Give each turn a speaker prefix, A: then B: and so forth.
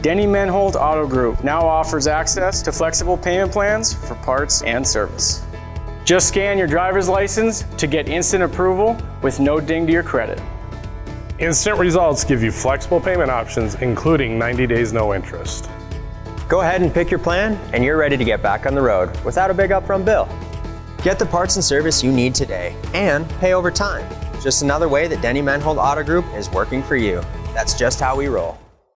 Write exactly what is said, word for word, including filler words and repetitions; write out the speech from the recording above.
A: Denny Menholt Auto Group now offers access to flexible payment plans for parts and service. Just scan your driver's license to get instant approval with no ding to your credit.
B: Instant Results give you flexible payment options, including ninety days no interest.
C: Go ahead and pick your plan, and you're ready to get back on the road without a big upfront bill. Get the parts and service you need today and pay over time. Just another way that Denny Menholt Auto Group is working for you. That's just how we roll.